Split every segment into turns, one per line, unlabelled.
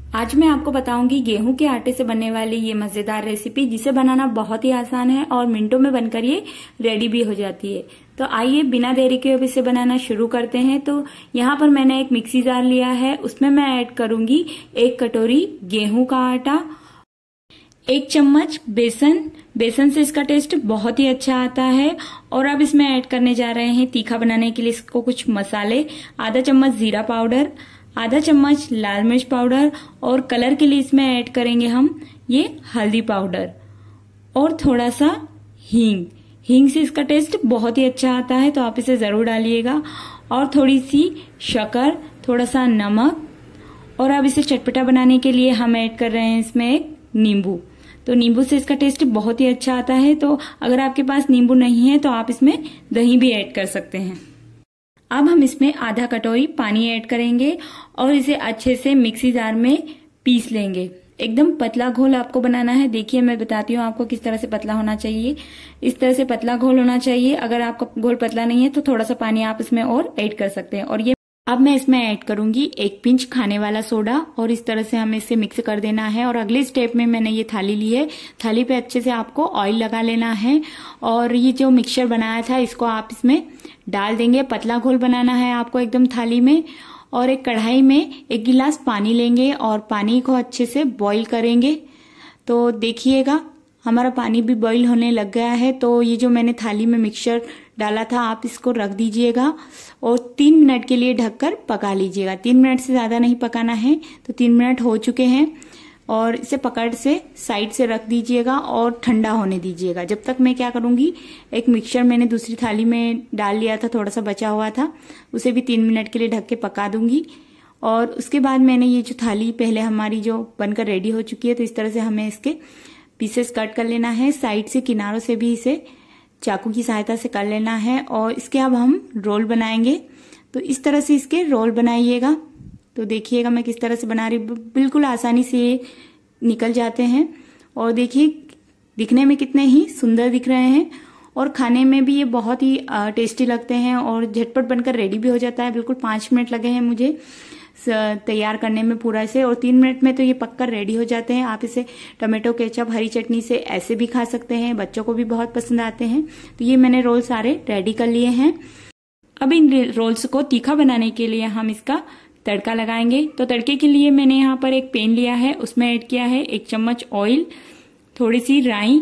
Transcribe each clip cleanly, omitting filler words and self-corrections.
आज मैं आपको बताऊंगी गेहूं के आटे से बनने वाली ये मजेदार रेसिपी, जिसे बनाना बहुत ही आसान है और मिनटों में बनकर ये रेडी भी हो जाती है। तो आइए बिना देरी के अब इसे बनाना शुरू करते हैं। तो यहाँ पर मैंने एक मिक्सी जार लिया है, उसमें मैं ऐड करूंगी 1 कटोरी गेहूं का आटा, 1 चम्मच बेसन से इसका टेस्ट बहुत ही अच्छा आता है। और अब इसमें ऐड करने जा रहे हैं तीखा बनाने के लिए इसको कुछ मसाले, आधा चम्मच जीरा पाउडर, आधा चम्मच लाल मिर्च पाउडर और कलर के लिए इसमें ऐड करेंगे हम ये हल्दी पाउडर और थोड़ा सा हींग से इसका टेस्ट बहुत ही अच्छा आता है, तो आप इसे जरूर डालिएगा। और थोड़ी सी शक्कर, थोड़ा सा नमक। और अब इसे चटपटा बनाने के लिए हम ऐड कर रहे हैं इसमें एक नींबू। तो नींबू से इसका टेस्ट बहुत ही अच्छा आता है, तो अगर आपके पास नींबू नहीं है तो आप इसमें दही भी ऐड कर सकते हैं। अब हम इसमें आधा कटोरी पानी ऐड करेंगे और इसे अच्छे से मिक्सी जार में पीस लेंगे। एकदम पतला घोल आपको बनाना है। देखिए मैं बताती हूँ आपको किस तरह से पतला होना चाहिए। इस तरह से पतला घोल होना चाहिए। अगर आपका घोल पतला नहीं है तो थोड़ा सा पानी आप इसमें और ऐड कर सकते हैं। और ये अब मैं इसमें ऐड करूंगी 1 पिंच खाने वाला सोडा और इस तरह से हमें इसे मिक्स कर देना है। और अगले स्टेप में मैंने ये थाली ली है, थाली पे अच्छे से आपको ऑयल लगा लेना है और ये जो मिक्सचर बनाया था इसको आप इसमें डाल देंगे। पतला घोल बनाना है आपको एकदम थाली में। और एक कढ़ाई में 1 गिलास पानी लेंगे और पानी को अच्छे से बॉईल करेंगे। तो देखिएगा हमारा पानी भी बॉईल होने लग गया है। तो ये जो मैंने थाली में मिक्सचर डाला था आप इसको रख दीजिएगा और 3 मिनट के लिए ढककर पका लीजिएगा। 3 मिनट से ज्यादा नहीं पकाना है। तो 3 मिनट हो चुके हैं और इसे पकड़ से साइड से रख दीजिएगा और ठंडा होने दीजिएगा। जब तक मैं क्या करूंगी, एक मिक्सचर मैंने दूसरी थाली में डाल लिया था, थोड़ा सा बचा हुआ था, उसे भी 3 मिनट के लिए ढक के पका दूंगी। और उसके बाद मैंने ये जो थाली पहले हमारी जो बनकर रेडी हो चुकी है, तो इस तरह से हमें इसके पीसेस कट कर लेना है। साइड से किनारों से भी इसे चाकू की सहायता से कर लेना है और इसके अब हम रोल बनाएंगे। तो इस तरह से इसके रोल बनाइएगा। तो देखिएगा मैं किस तरह से बना रही हूँ, बिल्कुल आसानी से ये निकल जाते हैं। और देखिए दिखने में कितने ही सुंदर दिख रहे हैं और खाने में भी ये बहुत ही टेस्टी लगते हैं और झटपट बनकर रेडी भी हो जाता है। बिल्कुल 5 मिनट लगे हैं मुझे तैयार करने में पूरा इसे, और 3 मिनट में तो ये पककर रेडी हो जाते हैं। आप इसे टमाटो केचप, हरी चटनी से ऐसे भी खा सकते हैं, बच्चों को भी बहुत पसंद आते हैं। तो ये मैंने रोल सारे रेडी कर लिए हैं। अब इन रोल्स को तीखा बनाने के लिए हम इसका तड़का लगाएंगे। तो तड़के के लिए मैंने यहाँ पर एक पैन लिया है, उसमें ऐड किया है 1 चम्मच ऑयल, थोड़ी सी राई।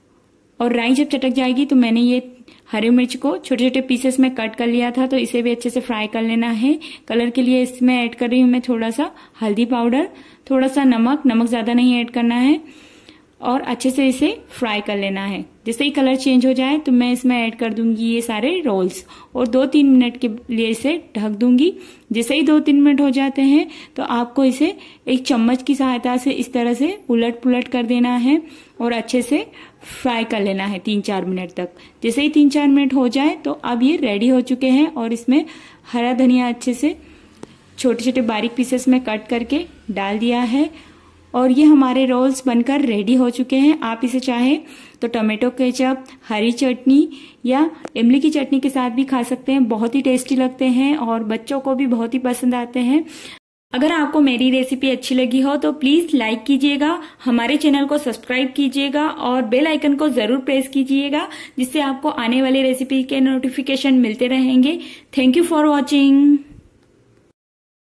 और राई जब चटक जाएगी तो मैंने ये हरी मिर्च को छोटे छोटे पीसेस में कट कर लिया था, तो इसे भी अच्छे से फ्राई कर लेना है। कलर के लिए इसमें ऐड कर रही हूँ मैं थोड़ा सा हल्दी पाउडर, थोड़ा सा नमक ज्यादा नहीं ऐड करना है और अच्छे से इसे फ्राई कर लेना है। जैसे ही कलर चेंज हो जाए तो मैं इसमें ऐड कर दूंगी ये सारे रोल्स और 2-3 मिनट के लिए इसे ढक दूंगी। जैसे ही 2-3 मिनट हो जाते हैं तो आपको इसे एक चम्मच की सहायता से इस तरह से उलट पुलट कर देना है और अच्छे से फ्राई कर लेना है 3-4 मिनट तक। जैसे ही 3-4 मिनट हो जाए तो अब ये रेडी हो चुके हैं और इसमें हरा धनिया अच्छे से छोटे छोटे बारीक पीसेस में कट करके डाल दिया है और ये हमारे रोल्स बनकर रेडी हो चुके हैं। आप इसे चाहे तो टमाटो केचप, हरी चटनी या इमली की चटनी के साथ भी खा सकते हैं। बहुत ही टेस्टी लगते हैं और बच्चों को भी बहुत ही पसंद आते हैं। अगर आपको मेरी रेसिपी अच्छी लगी हो तो प्लीज लाइक कीजिएगा, हमारे चैनल को सब्सक्राइब कीजिएगा और बेल आइकन को जरूर प्रेस कीजिएगा, जिससे आपको आने वाली रेसिपी के नोटिफिकेशन मिलते रहेंगे। Thank you for watching.